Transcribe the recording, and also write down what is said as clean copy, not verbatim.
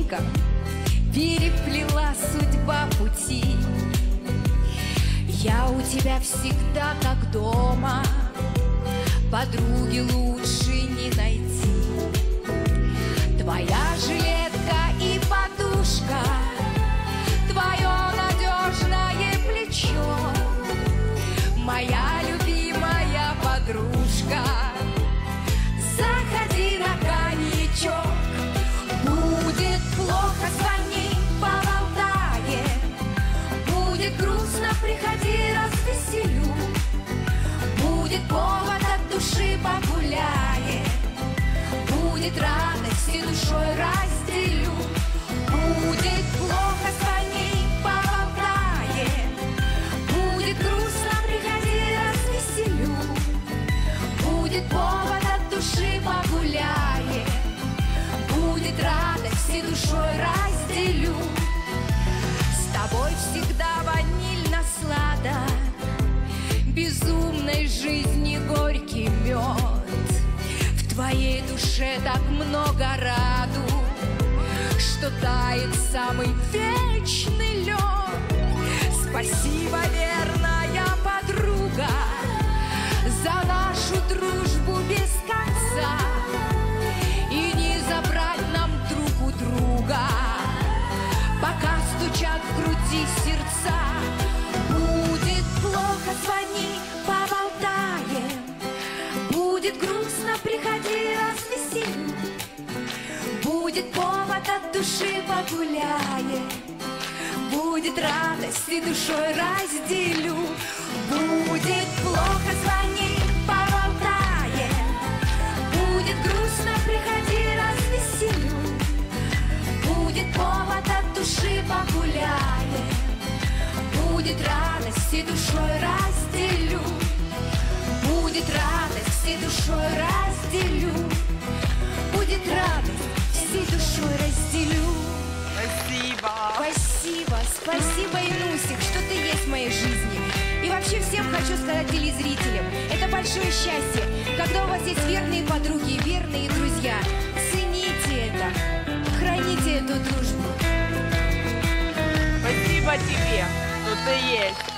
тропинках переплела судьба пути. Я у тебя всегда как дома, подруги лучше не найти. Твоя жилетка и подушка, твое надежное плечо, моя любимая подружка. Заходи на коньячок. Будет плохо, звони, поболтаем. Будет грустно, приходи, развеселю. Будет повод от души, погуляем. Будет радость и душой разделю. Будет плохо, звони, поболтаем. Будет грустно, приходи, развеселю. Будет повод от души, погуляем. Будет радость и душой разделю. С тобой всегда ванильно-сладок, безумной жизни горький мед. В твоей душе так много радуг, что тает самый вечный лед. Спасибо, верная подруга, за нашу дружбу без конца. И не забрать нам друг у друга, пока стучат в груди сердца. Будет плохо, звони, поболтаем. Будет грустно, приходи, развесели. Будет повод от души, погуляем. Будет радость и душой разделю. Будет плохо, звони, поболтаем. Будет грустно, приходи, развеселю. Будет повод от души, погуляем. Будет радость и душой разделю. Будет радость и душой разделю. Будет радость, всей душой разделю. Спасибо. Спасибо, спасибо, Инусик, что ты есть в моей жизни. И вообще всем хочу сказать телезрителям, это большое счастье, когда у вас есть верные подруги, верные друзья. Цените это, храните эту дружбу. Спасибо тебе, что ты есть.